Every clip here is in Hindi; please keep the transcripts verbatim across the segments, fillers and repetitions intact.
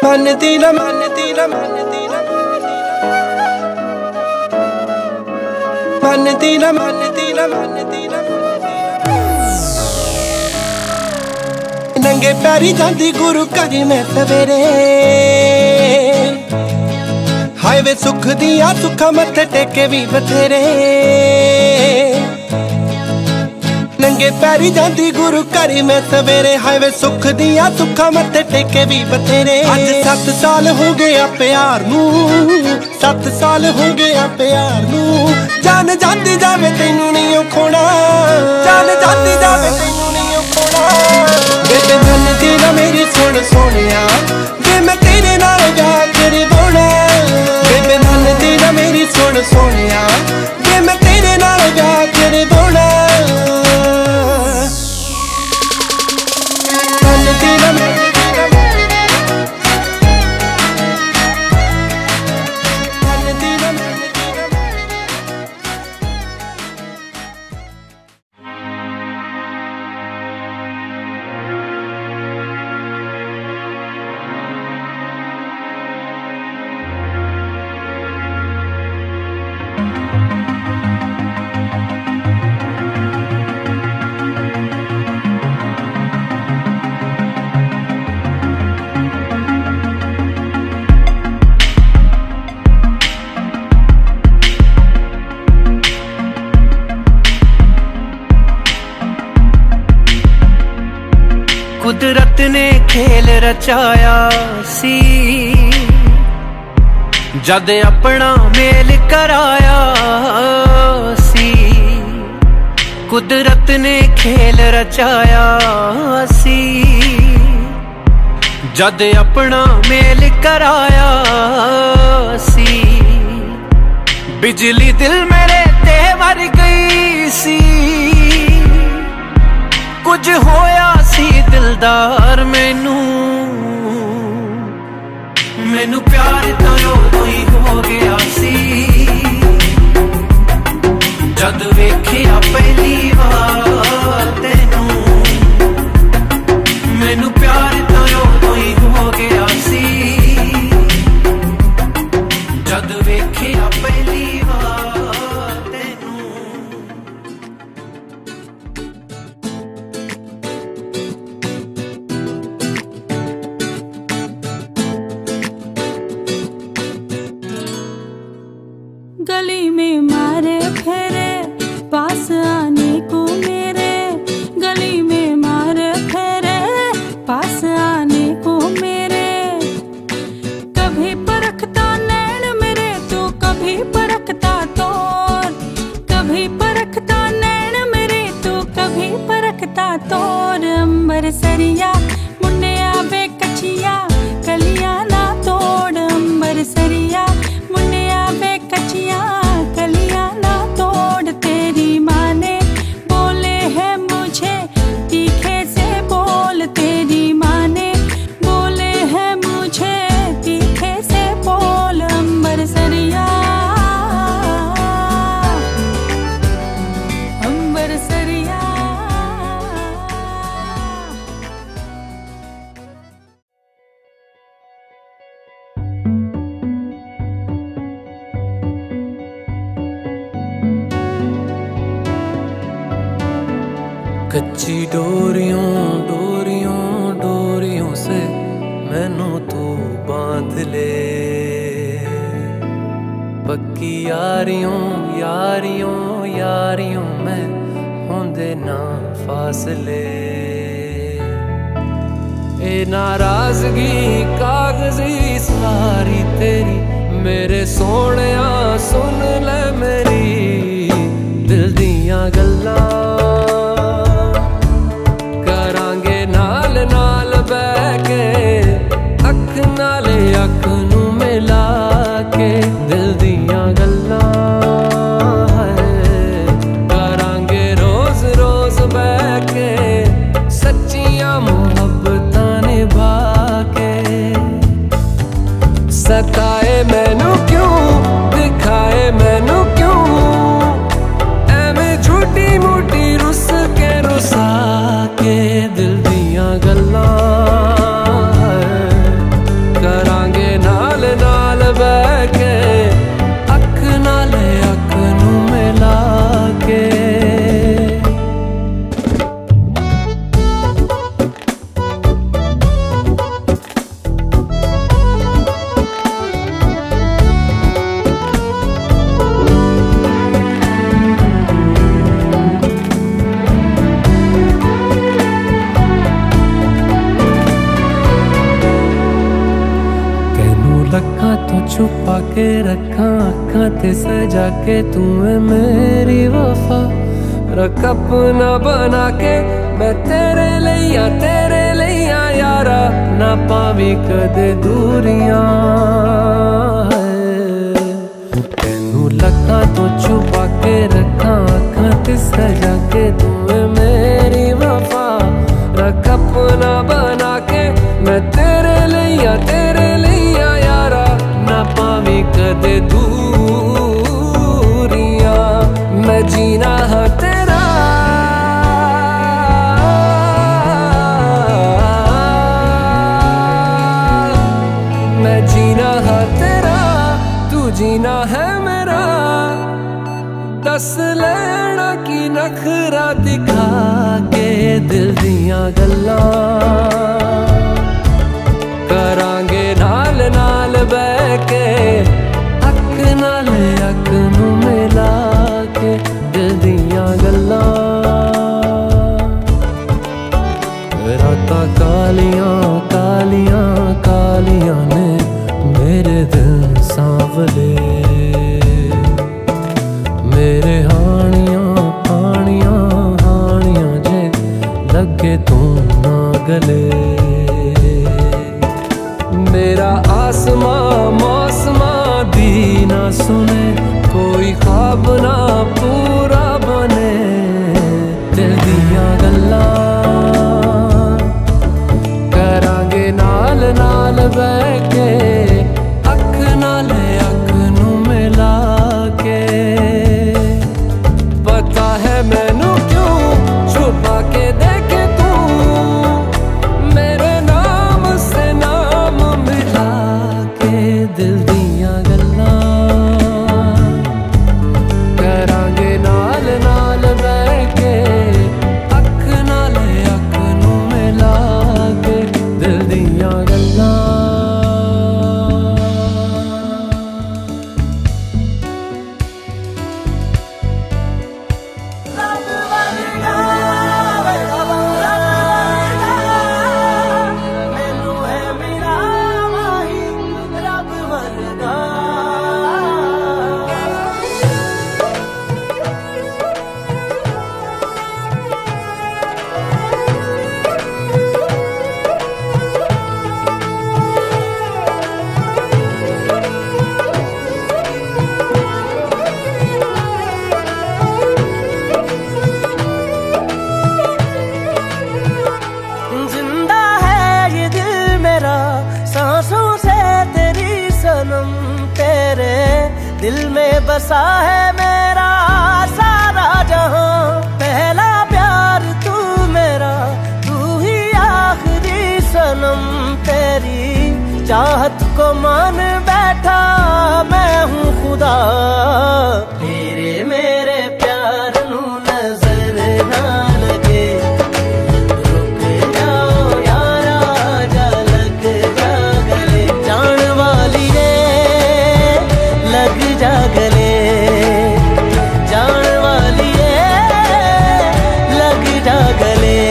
मनदी ना मनदी ना मनदी ना मनदी ना मनदी ना मनदी ना नंगे पैरी जांदी गुरु घर मैं सवेरे हाय वे सुख दिया सुखा मत्थे टेके भी बथेरे नंगे पैरी जांदी गुरु घर मैं सवेरे हाय वे सुख दिया सुखा मत्थे टेके भी बथेरे अज सत्त साल हो गया प्यार नू सत्त साल हो गया प्यार नू जान जाती जावे तैनू नहीं खोना जान जाती जावे तैनू नहीं खोना बेबे मनदी ना मेरी सुन सोनिया वे मैं तेरे नाल जा तेरे बोना बेबे मनदी ना मेरी सुन सोनिया वे मैं तेरे नाल जा तेरे बोना मनदी ना मनदी ना मनदी ना मनदी ना कुदरत ने खेल रचाया सी जद अपना मेल कराया सी कुदरत ने खेल रचाया सी जद अपना मेल कराया सी बिजली दिल मेरे ते मर गई सी कुछ होया सी दिलदार मैनू मैनू प्यार तो उदों ही हो गया सी जद वेखिया पहली बार तेनू मैनू प्यार तो उदों ही हो गया सी जद वेखिया पहली बार तेनू गली में मारे फेरे पास आने को मेरे गली में मारे फेरे पास आने को मेरे कभी परखता नैन मेरे तो कभी परखता तोर कभी परखता नैन मेरे तो कभी परखता तोर अंबर सरिया मुन्ने आवे कचिया कलिया ना तोड़ अंबर सरिया मुन्ने आवे कचिया कलिया ना तोड़ तेरी माँ ने बोले है मुझे तीखे से बोल तेरी माँ ने बोले है मुझे तीखे से बोल अंबर सरिया अंबर सरिया कच्ची डोरियों डोरियों डोरियों से मैनू तू बांध ले पक्की यारियों यारियों यारियों में होंदे ना फासले ए नाराजगी कागजी सारी तेरी मेरे सोहणिया सुन ले मेरी दिल दियां गल्लां नाल बह के अख नाले अख नू मिला के दिल दियां गल्लां करांगे रोज रोज बह के सच्चियां मुहब्बतां निभा के सताए मैनू क्यों दिखाए मैनू क्यों के रखा अखां ते सजा के तू है मेरी वफा। रख अपना बना के मैं तेरे लिया तेरे लिया यारा, ना पावी कदे दूरियां। तेनू लखां तो छुपा के रखा अखां ते सजा के तू है मेरी वफा। रख अपना बना के मैं तेरे लिया तेरे लिया यारा, ना पावी कदे दूरियां। मैं जीना है तेरा मैं जीना है तेरा, तू जीना है मेरा। दस लेना की नखरा दिखा के दिल दियां गल्लां करांगे नाल नाल बह के। अख नाल अख नू मिला के दिल दियां गल्लां। रातां कालियां कालियां कालियां ने मेरे दिल सांवले। मेरे हानियां हानियां हानियां जे लगे तू ना गले। मेरा आसमां मौसमां दी ना सुने, कोई ख्वाब ना पूरा बने। दिल दियां गल्लां करांगे नाल नाल बह के। अख नाल अख नू मिला के। पता है मैनू क्यों छुपा के देखे तू मेरे नाम से नाम मिला के। दिल दियां गल्लां करांगे नाल नाल बह के। अख नाल अख नू मिला के दिल दियां गल्लां। दिल में बसा है मेरा सारा जहां। पहला प्यार तू मेरा, तू ही आखिरी सनम। तेरी चाहत को मान बैठा मैं हूँ खुदा। तेरे मेरे प्यार नू नजर ना लगे, रुक जाओ यारा जा लग जा गले। जान वाली लग जा गले, जान वाली लग जा गले।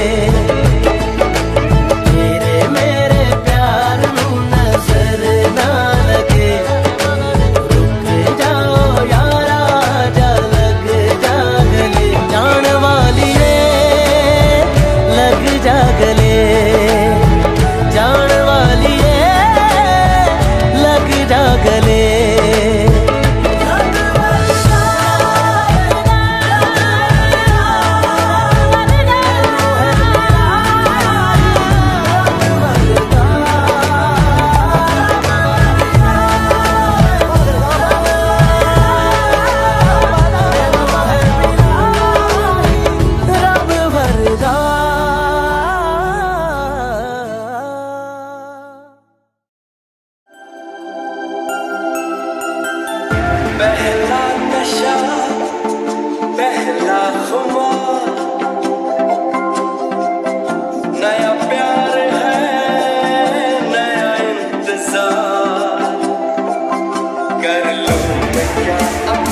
तेरे मेरे प्यार नू नजर ना लगे, रुक जाओ यारा जा लग जा गले। जान वाली लग जा गले, जान वाली लग जा गले। पहला नशा पहला खुमार, नया प्यार है नया इंतजार। कर लूं मैं क्या